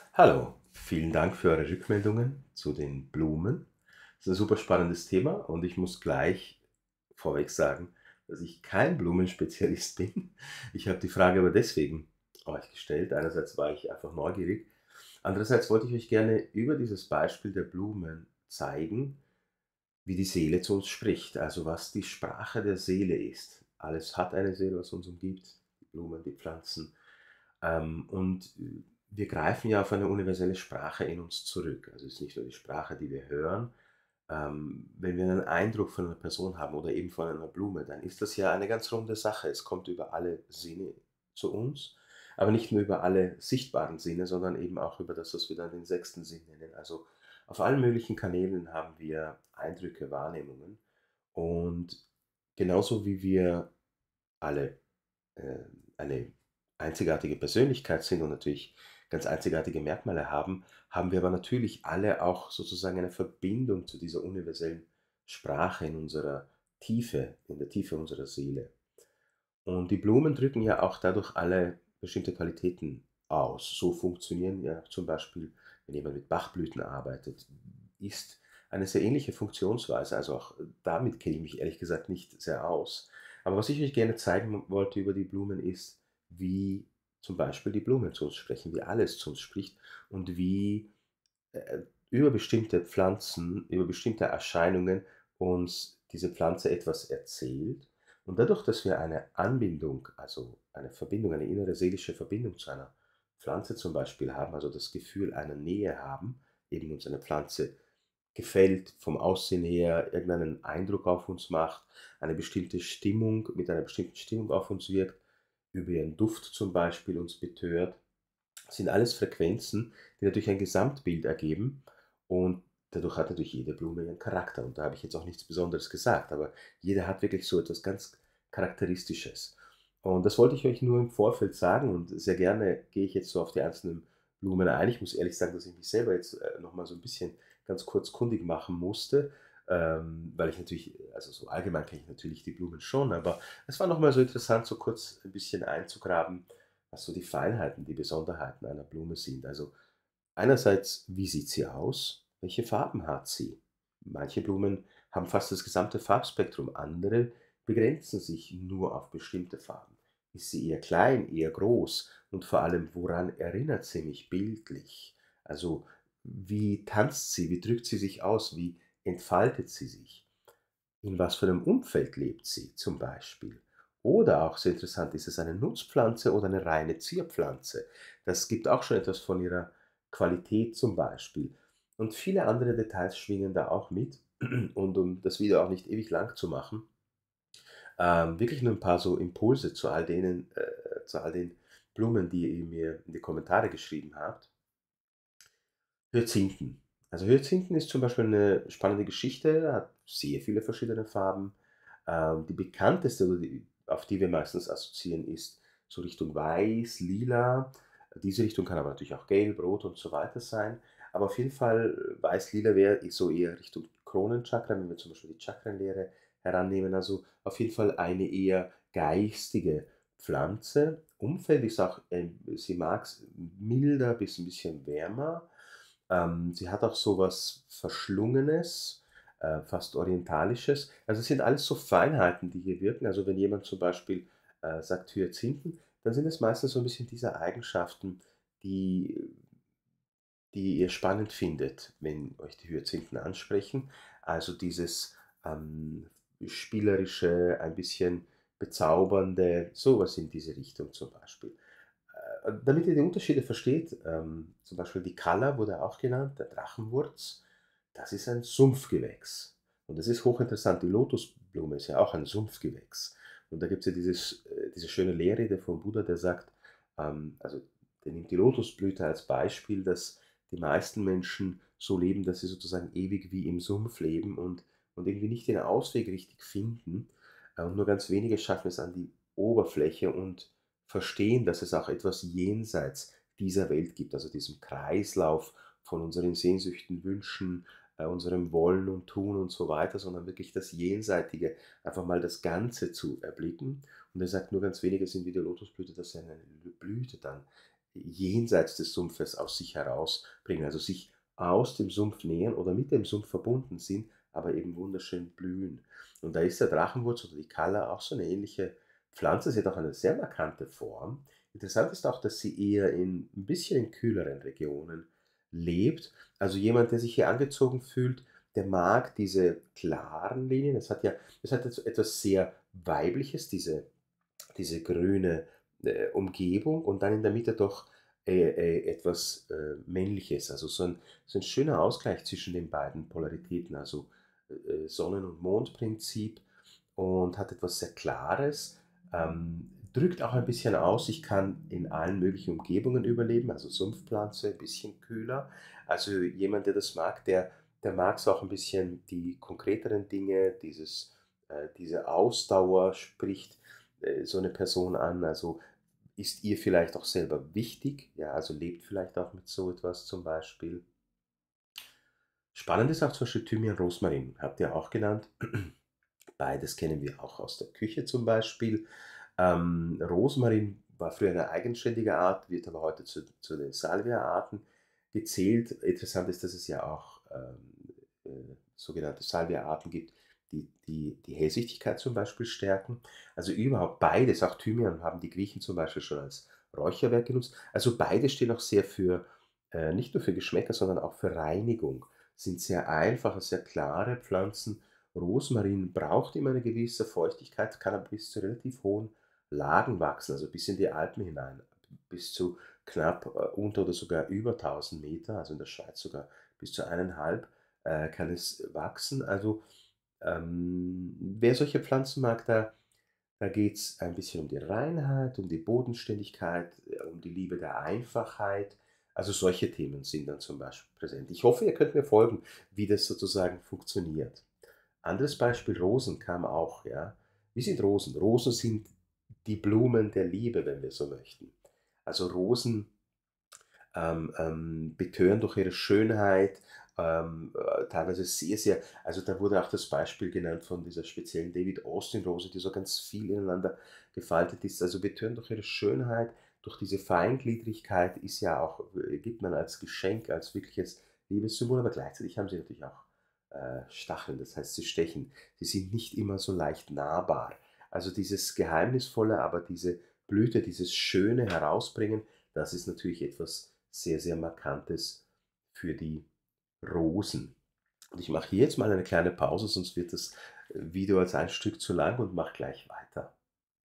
Hallo, vielen Dank für eure Rückmeldungen zu den Blumen. Das ist ein super spannendes Thema und ich muss gleich vorweg sagen, dass ich kein Blumenspezialist bin. Ich habe die Frage aber deswegen euch gestellt. Einerseits war ich einfach neugierig, andererseits wollte ich euch gerne über dieses Beispiel der Blumen zeigen, wie die Seele zu uns spricht, also was die Sprache der Seele ist. Alles hat eine Seele, was uns umgibt, die Blumen, die Pflanzen. Wir greifen ja auf eine universelle Sprache in uns zurück. Also es ist nicht nur die Sprache, die wir hören. Wenn wir einen Eindruck von einer Person haben oder eben von einer Blume, dann ist das ja eine ganz runde Sache. Es kommt über alle Sinne zu uns, aber nicht nur über alle sichtbaren Sinne, sondern eben auch über das, was wir dann den sechsten Sinn nennen. Also auf allen möglichen Kanälen haben wir Eindrücke, Wahrnehmungen. Und genauso wie wir alle eine einzigartige Persönlichkeit sind und natürlich ganz einzigartige Merkmale haben, haben wir aber natürlich alle auch sozusagen eine Verbindung zu dieser universellen Sprache in unserer Tiefe, in der Tiefe unserer Seele. Und die Blumen drücken ja auch dadurch alle bestimmte Qualitäten aus. So funktionieren ja zum Beispiel, wenn jemand mit Bachblüten arbeitet, ist eine sehr ähnliche Funktionsweise. Also auch damit kenne ich mich ehrlich gesagt nicht sehr aus. Aber was ich euch gerne zeigen wollte über die Blumen ist, wie zum Beispiel die Blumen zu uns sprechen, wie alles zu uns spricht und wie über bestimmte Pflanzen, über bestimmte Erscheinungen uns diese Pflanze etwas erzählt. Und dadurch, dass wir eine Anbindung, also eine Verbindung, eine innere seelische Verbindung zu einer Pflanze zum Beispiel haben, also das Gefühl einer Nähe haben, eben uns eine Pflanze gefällt, vom Aussehen her irgendeinen Eindruck auf uns macht, eine bestimmte Stimmung, mit einer bestimmten Stimmung auf uns wirkt, über ihren Duft zum Beispiel uns betört, sind alles Frequenzen, die natürlich ein Gesamtbild ergeben und dadurch hat natürlich jede Blume ihren Charakter und da habe ich jetzt auch nichts Besonderes gesagt, aber jede hat wirklich so etwas ganz Charakteristisches. Und das wollte ich euch nur im Vorfeld sagen und sehr gerne gehe ich jetzt so auf die einzelnen Blumen ein. Ich muss ehrlich sagen, dass ich mich selber jetzt noch mal so ein bisschen ganz kurz kundig machen musste, weil ich natürlich, also so allgemein kenne ich natürlich die Blumen schon, aber es war noch mal so interessant, so kurz ein bisschen einzugraben, was so die Feinheiten, die Besonderheiten einer Blume sind. Also einerseits, wie sieht sie aus? Welche Farben hat sie? Manche Blumen haben fast das gesamte Farbspektrum, andere begrenzen sich nur auf bestimmte Farben. Ist sie eher klein, eher groß? Und vor allem, woran erinnert sie mich bildlich? Also, wie tanzt sie? Wie drückt sie sich aus? Wie entfaltet sie sich? In was für einem Umfeld lebt sie zum Beispiel? Oder auch sehr interessant, ist es eine Nutzpflanze oder eine reine Zierpflanze? Das gibt auch schon etwas von ihrer Qualität zum Beispiel. Und viele andere Details schwingen da auch mit. Und um das Video auch nicht ewig lang zu machen, wirklich nur ein paar so Impulse zu all den Blumen, die ihr mir in die Kommentare geschrieben habt. Hyazinthen. Also Hyazinthen ist zum Beispiel eine spannende Geschichte, hat sehr viele verschiedene Farben. Die bekannteste oder die auf die wir meistens assoziieren, ist so Richtung weiß, lila. Diese Richtung kann aber natürlich auch gelb, rot und so weiter sein. Aber auf jeden Fall weiß-lila wäre so eher Richtung Kronenchakra, wenn wir zum Beispiel die Chakrenlehre herannehmen. Also auf jeden Fall eine eher geistige Pflanze. Umfeld ist auch, sie mag's milder bis ein bisschen wärmer. Sie hat auch so was Verschlungenes, fast Orientalisches. Also, es sind alles so Feinheiten, die hier wirken. Also, wenn jemand zum Beispiel, sagt Hyazinthen, dann sind es meistens so ein bisschen diese Eigenschaften, die die ihr spannend findet, wenn euch die Hyazinthen ansprechen. Also, dieses, spielerische, ein bisschen bezaubernde, sowas in diese Richtung zum Beispiel. Damit ihr die Unterschiede versteht, zum Beispiel die Kalla wurde auch genannt, der Drachenwurz, das ist ein Sumpfgewächs. Und das ist hochinteressant. Die Lotusblume ist ja auch ein Sumpfgewächs. Und da gibt es ja diese schöne Lehrrede vom Buddha, der sagt, also der nimmt die Lotusblüte als Beispiel, dass die meisten Menschen so leben, dass sie sozusagen ewig wie im Sumpf leben und irgendwie nicht den Ausweg richtig finden. Und nur ganz wenige schaffen es an die Oberfläche und verstehen, dass es auch etwas jenseits dieser Welt gibt, also diesem Kreislauf von unseren Sehnsüchten, Wünschen, unserem Wollen und Tun und so weiter, sondern wirklich das Jenseitige, einfach mal das Ganze zu erblicken. Und er sagt, nur ganz wenige sind wie die Lotusblüte, dass sie eine Blüte dann jenseits des Sumpfes aus sich herausbringen, also sich aus dem Sumpf nähern oder mit dem Sumpf verbunden sind, aber eben wunderschön blühen. Und da ist der Drachenwurz oder die Kalla auch so eine ähnliche Pflanze. Sie hat auch eine sehr markante Form. Interessant ist auch, dass sie eher in ein bisschen in kühleren Regionen lebt. Also jemand, der sich hier angezogen fühlt, der mag diese klaren Linien. Es hat etwas sehr Weibliches, diese grüne, Umgebung und dann in der Mitte doch, etwas, Männliches. Also so ein schöner Ausgleich zwischen den beiden Polaritäten, also, Sonnen und Mondprinzip und hat etwas sehr Klares, drückt auch ein bisschen aus, ich kann in allen möglichen Umgebungen überleben, also Sumpfpflanze, ein bisschen kühler. Also jemand, der das mag, der mag es auch ein bisschen die konkreteren Dinge, diese Ausdauer spricht, so eine Person an. Also ist ihr vielleicht auch selber wichtig, ja, also lebt vielleicht auch mit so etwas zum Beispiel. Spannend ist auch zum Beispiel Thymian, Rosmarin, habt ihr auch genannt. Beides kennen wir auch aus der Küche zum Beispiel. Rosmarin war früher eine eigenständige Art, wird aber heute zu den Salvia-Arten gezählt. Interessant ist, dass es ja auch sogenannte Salvia-Arten gibt, die Hellsichtigkeit zum Beispiel stärken. Also überhaupt beides, auch Thymian haben die Griechen zum Beispiel schon als Räucherwerk genutzt. Also beide stehen auch sehr für, nicht nur für Geschmäcker, sondern auch für Reinigung. Sind sehr einfache, sehr klare Pflanzen. Rosmarin braucht immer eine gewisse Feuchtigkeit, kann aber bis zu relativ hohen Lagen wachsen, also bis in die Alpen hinein, bis zu knapp unter oder sogar über 1000 Meter, also in der Schweiz sogar bis zu 1,5 kann es wachsen. Also wer solche Pflanzen mag, da geht es ein bisschen um die Reinheit, um die Bodenständigkeit, um die Liebe der Einfachheit. Also solche Themen sind dann zum Beispiel präsent. Ich hoffe, ihr könnt mir folgen, wie das sozusagen funktioniert. Anderes Beispiel, Rosen kam auch, ja. Wie sind Rosen? Rosen sind die Blumen der Liebe, wenn wir so möchten. Also Rosen betören durch ihre Schönheit, teilweise sehr, sehr, also da wurde auch das Beispiel genannt von dieser speziellen David Austin Rose, die so ganz viel ineinander gefaltet ist, also betören durch ihre Schönheit, durch diese Feingliedrigkeit ist ja auch, gibt man als Geschenk, als wirkliches Liebessymbol, aber gleichzeitig haben sie natürlich auch Stacheln, das heißt, sie stechen. Sie sind nicht immer so leicht nahbar. Also dieses Geheimnisvolle, aber diese Blüte, dieses Schöne herausbringen, das ist natürlich etwas sehr, sehr Markantes für die Rosen. Und ich mache hier jetzt mal eine kleine Pause, sonst wird das Video als ein Stück zu lang und mache gleich weiter.